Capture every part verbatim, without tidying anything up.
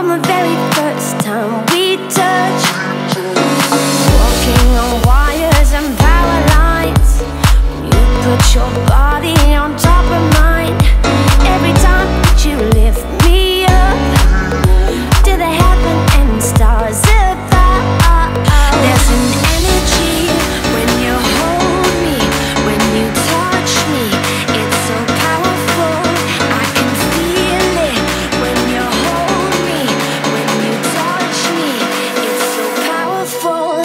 from the very first time we touched. Walking on wires and power lines, you put your body on top of mine. Every time that you lift me up to the heaven and stars above. There's an energy when you hold me, when you touch me. It's so powerful, I can feel it. When you hold me, when you touch me, it's so powerful.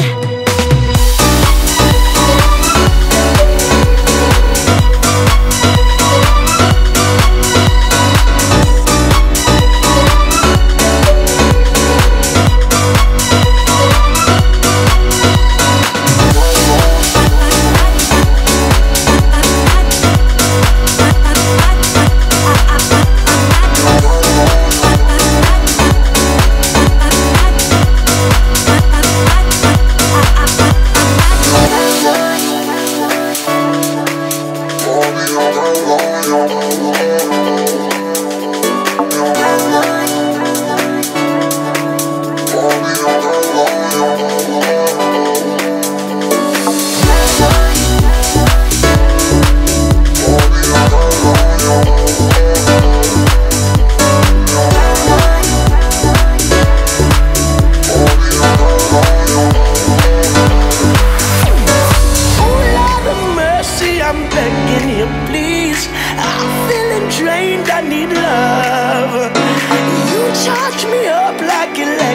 I need love. You charge me up like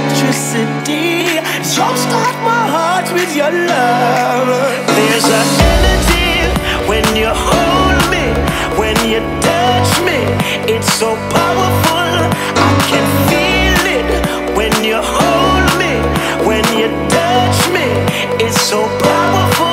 electricity. Jumpstart my heart with your love. There's an energy when you hold me, when you touch me. It's so powerful, I can feel it. When you hold me, when you touch me, it's so powerful.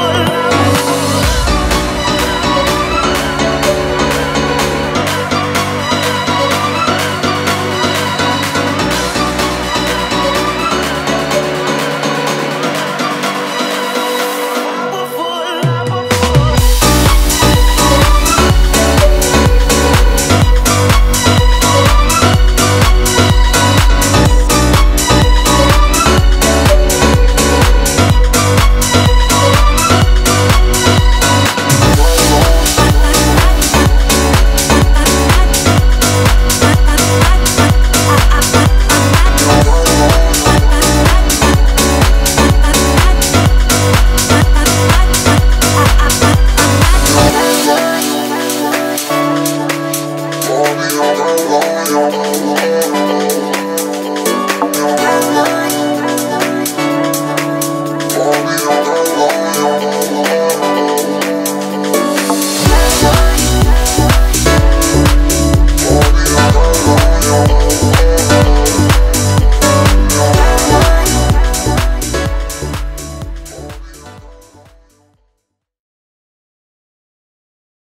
Oh,